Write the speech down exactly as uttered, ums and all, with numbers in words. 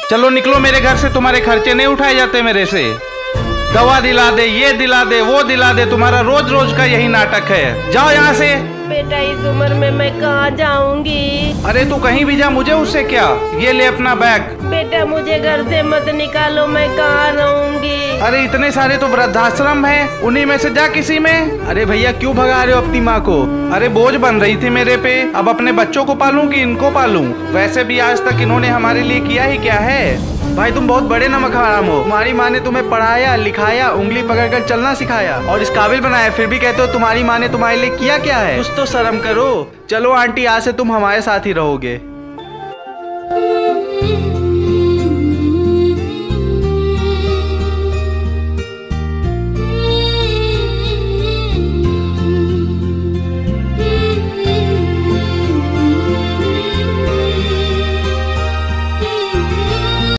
चलो निकलो मेरे घर से, तुम्हारे खर्चे नहीं उठाए जाते मेरे से। दवा दिला दे, ये दिला दे, वो दिला दे, तुम्हारा रोज रोज का यही नाटक है। जाओ यहाँ से। बेटा इस उम्र में मैं कहाँ जाऊंगी? अरे तू कहीं भी जा, मुझे उससे क्या। ये ले अपना बैग। बेटा मुझे घर से मत निकालो, मैं कहाँ रहूंगी? अरे इतने सारे तो वृद्धाश्रम है, उन्हीं में से जा किसी में। अरे भैया क्यों भगा रहे हो अपनी माँ को? अरे बोझ बन रही थी मेरे पे, अब अपने बच्चों को पालूं कि इनको पालूं? वैसे भी आज तक इन्होंने हमारे लिए किया ही क्या है। भाई तुम बहुत बड़े नमक हराम हो। तुम्हारी माँ ने तुम्हें पढ़ाया लिखाया, उंगली पकड़कर चलना सिखाया और इस काबिल बनाया, फिर भी कहते हो तुम्हारी माँ ने तुम्हारे लिए किया क्या है? कुछ तो शर्म करो। चलो आंटी आज से तुम हमारे साथ ही रहोगे।